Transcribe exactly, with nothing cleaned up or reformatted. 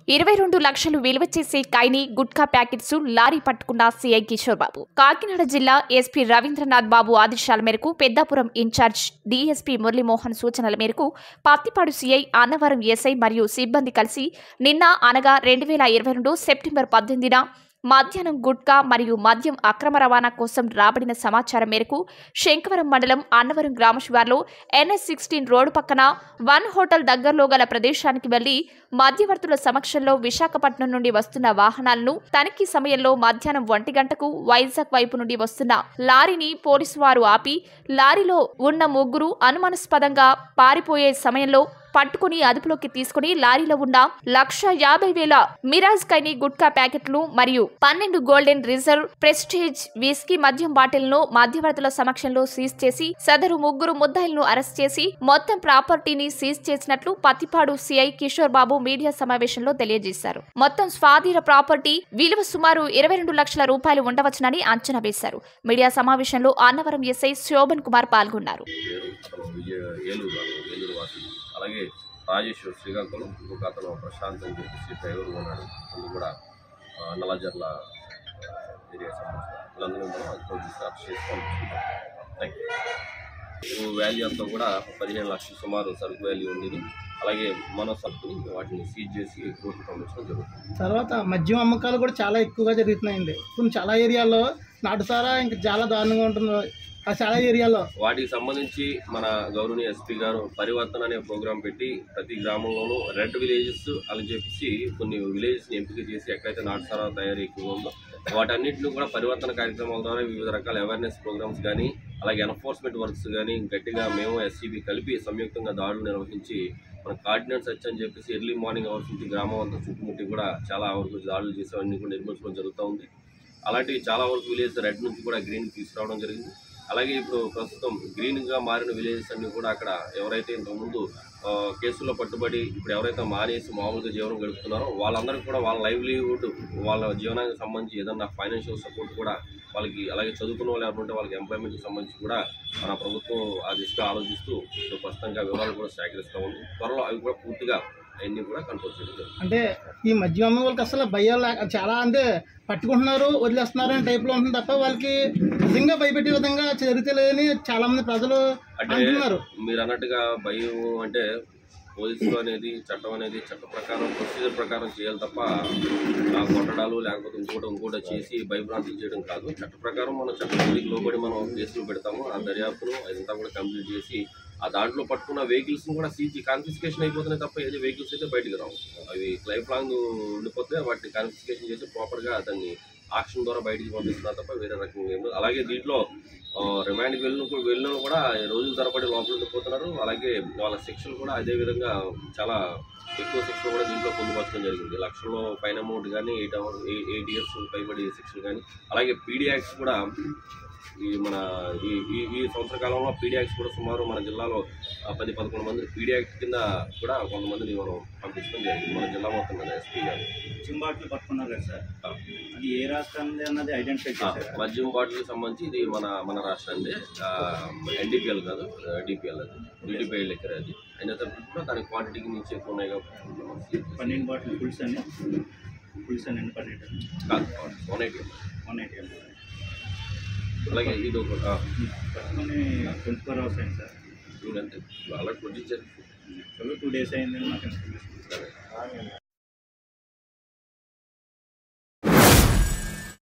ఇరవై రెండు లక్షలు విలువ చేసే కైని గుట్కా ప్యాకెట్స్ లారీ పట్టుకున్న సీఐ కిషోర్ బాబు. కాకినాడ జిల్లా ఎస్పీ రవీంద్రనాథ్ బాబు ఆదేశాల మేరకు పెద్దాపురం ఇన్ఛార్జ్ డీఎస్పీ మురళీమోహన్ సూచనల మేరకు పత్తిపాడు సీఐ అన్నవరం ఎస్ఐ మరియు సిబ్బంది కలిసి నిన్న అనగా రెండు వేల ఇరవై రెండు సెప్టెంబర్ పద్దెనిమిదిన మధ్యాహ్నం గుట్కా మరియు మద్యం అక్రమ రవాణా కోసం రాబడిన సమాచారం మేరకు శంకవరం మండలం అన్నవరం గ్రామ శివార్లో ఎన్ఎస్ సిక్స్టీన్ రోడ్డు పక్కన వన్ హోటల్ దగ్గరలో గల ప్రదేశానికి వెళ్లి మధ్యవర్తుల సమక్షంలో విశాఖపట్నం నుండి వస్తున్న వాహనాలను తనిఖీ సమయంలో మధ్యాహ్నం ఒంటి గంటకు వైజాగ్ వైపు నుండి వస్తున్న లారీని పోలీసు వారు ఆపి లారీలో ఉన్న ముగ్గురు అనుమానాస్పదంగా పారిపోయే సమయంలో పట్టుకుని అదుపులోకి తీసుకుని లారీలో ఉన్న లక్ష యాభై వేల మిరాజ్ కైని గుట్కా ప్యాకెట్లు మరియు పన్నెండు గోల్డెన్ రిజర్వ్ ప్రెస్టీజ్ విస్కీ మద్యం బాటిల్ను మధ్యవర్తుల సమక్షంలో సీజ్ చేసి సదరు ముగ్గురు ముద్దాయిలను అరెస్ట్ చేసి మొత్తం ప్రాపర్టీని సీజ్ చేసినట్లు పత్తిపాడు సీఐ కిషోర్ బాబు మీడియా సమావేశంలో తెలియజేశారు. మొత్తం స్వాధీన ప్రాపర్టీ విలువ సుమారు ఇరవై రెండు లక్షల రూపాయలు ఉండవచ్చునని అంచనా వేశారు. మీడియా సమావేశంలో అన్నవరం ఎస్ఐ శోభన్ కుమార్ పాల్గొన్నారు. అలాగే రాజేశ్వర్ శ్రీకాకుళం, ఇంకొక అతను ప్రశాంత్ అని చెప్పేసి డ్రైవర్ ఉన్నాడు. అందుకు కూడా నల్లజర్ల ఏరియా సంబంధించిన వీళ్ళందరూ మనం అదుపులో తీసుకు అరెస్ట్ చేసి పంపించుకుంటాం. Thank you. వాల్యూ అంతా కూడా పదిహేను లక్షల సుమారు సరుకు వాల్యూ ఉండేది. అలాగే మన సరుకుని వాటిని సీజ్ చేసి కోర్టు పంపించడం జరుగుతుంది. తర్వాత మద్యం అమ్మకాలు కూడా చాలా ఎక్కువగా జరుగుతున్నాయండి. కొన్ని చాలా ఏరియాల్లో నాటుసారా ఇంకా చాలా దారుణంగా ఉంటుంది. చాలా ఏరియాలో వాటికి సంబంధించి మన గౌరవనీయ ఎస్పీ గారు పరివర్తన అనే ప్రోగ్రాం పెట్టి ప్రతి గ్రామంలోనూ రెడ్ విలేజెస్ అని చెప్పేసి కొన్ని విలేజెస్ని ఎంపిక చేసి ఎక్కడైతే నాటుసారా తయారీ ఎక్కువగా ఉందో వాటన్నింటిని కూడా పరివర్తన కార్యక్రమాల ద్వారా వివిధ రకాల అవేర్నెస్ ప్రోగ్రామ్స్ కానీ అలాగే ఎన్ఫోర్స్మెంట్ వర్క్స్ కానీ గట్టిగా మేము ఎస్సీబీ కలిపి సంయుక్తంగా దాడులు నిర్వహించి మన కార్డినెన్స్ సెర్చ్ అని చెప్పేసి ఎర్లీ మార్నింగ్ అవర్స్ నుంచి గ్రామం అంతా చుట్టుముట్టి కూడా చాలా వరకు దాడులు చేసి అవన్నీ కూడా నిర్మించడం జరుగుతూ ఉంది. అలాంటివి చాలా వరకు విలేజ్ రెడ్ నుంచి కూడా గ్రీన్ తీసుకురావడం జరిగింది. అలాగే ఇప్పుడు ప్రస్తుతం గ్రీన్గా మారిన విలేజెస్ అన్నీ కూడా అక్కడ ఎవరైతే ఇంతకుముందు కేసుల్లో పట్టుబడి ఇప్పుడు ఎవరైతే మానేసి మామూలుగా జీవనం గడుపుతున్నారో వాళ్ళందరికీ కూడా వాళ్ళ లైవ్లీహుడ్ వాళ్ళ జీవనానికి సంబంధించి ఏదన్నా ఫైనాన్షియల్ సపోర్ట్ కూడా వాళ్ళకి, అలాగే చదువుకున్న వాళ్ళు ఎవరుంటే వాళ్ళకి ఎంప్లాయ్మెంట్కి సంబంధించి కూడా మన ప్రభుత్వం ఆ దిశగా ఆలోచిస్తూ ఇప్పుడు ప్రస్తుతంగా వివరాలు కూడా సేకరిస్తూ ఉంది. త్వరలో అవి కూడా పూర్తిగా అవన్నీ కూడా కంట్రోల్ చేయడం. అంటే ఈ మద్యం అమ్మే వాళ్ళకి అసలు భయం చాలా, అంటే పట్టుకుంటున్నారు వదిలేస్తున్నారు అనే టైప్లో ఉంటుంది తప్ప వాళ్ళకి నిజంగా భయపెట్టే విధంగా జరుగుతలేదని చాలా మంది ప్రజలు అంటున్నారు. మీరు అన్నట్టుగా భయం అంటే పోలీసులు అనేది చట్టం అనేది చట్ట ప్రకారం ప్రొసీజర్ ప్రకారం చేయాలి తప్ప కొట్టడాలు లేకపోతే ఇంకోటి ఇంకోటి చేసి భయభ్రాంతులు చేయడం కాదు. చట్ట ప్రకారం మనం చట్టానికి లోబడి మనం కేసులు పెడతాము. ఆ దర్యాప్తును అదంతా కూడా కంప్లీట్ చేసి ఆ దాంట్లో పట్టుకున్న వెహికల్స్ని కూడా సీజీ కాన్ఫిస్కేషన్ అయిపోతున్నాయి తప్ప ఏదో వెహికల్స్ అయితే బయటకు రావు. అవి లైఫ్ లాంగ్ ఉండిపోతే వాటిని కాన్ఫిస్కేషన్ చేసి ప్రాపర్గా దాన్ని ఆక్షన్ ద్వారా బయటికి పంపిస్తున్నారు తప్ప వేరే రకంగా ఏమి. అలాగే దీంట్లో రిమాండ్కి వెళ్ళిన వెళ్ళిన కూడా రోజుల తరబడి లోపల ఉండిపోతున్నారు. అలాగే వాళ్ళ శిక్షలు కూడా అదేవిధంగా చాలా ఎక్కువ శిక్షలు కూడా దీంట్లో పొందుపరచడం జరిగింది. లక్షల్లో పైన అమౌంట్ కానీ ఎయిట్ అవర్ ఎయిట్ ఇయర్స్ పైబడి శిక్షలు కానీ, అలాగే పీడీ యాక్ట్స్ కూడా ఈ మన ఈ ఈ సంవత్సర కాలంలో పీడీ యాక్ట్స్ కూడా సుమారు మన జిల్లాలో పది పదకొండు మంది పీడీ యాక్ట్ కింద కూడా కొంతమందిని మనం పంపించడం జరిగింది మన జిల్లా మొత్తం మీద ఎస్పీ గారు. మద్యం బాటిల్ పట్టుకున్నారు కదా సార్, అది ఏ రాష్ట్రాన్ని అన్నది ఐడెంటిఫై చేశారు. మద్యం బాటిల్కి సంబంధించి ఇది మన మన రాష్ట్రాన్ని ఎన్డీపీఎల్ కాదు, డిపిఎల్ అది డిడిపిఎల్ లెక్కర అది అయిన తర్వాత దాని క్వాంటిటీకి నుంచి ఎక్కువ ఉన్నాయి కాబట్టి పన్నెండు బాటిల్ ఫుల్స్ అని ఫుల్స్ అని పన్నెండు కాదు వన్ ఎయిటీ వన్ ఎయిటీ అలాగే ఇది ఒక పట్టుకొని ట్వంటీ ఫోర్ అవర్స్ అయింది సార్. అలా కొట్టించారు టూ డేస్ అయిందని నాకు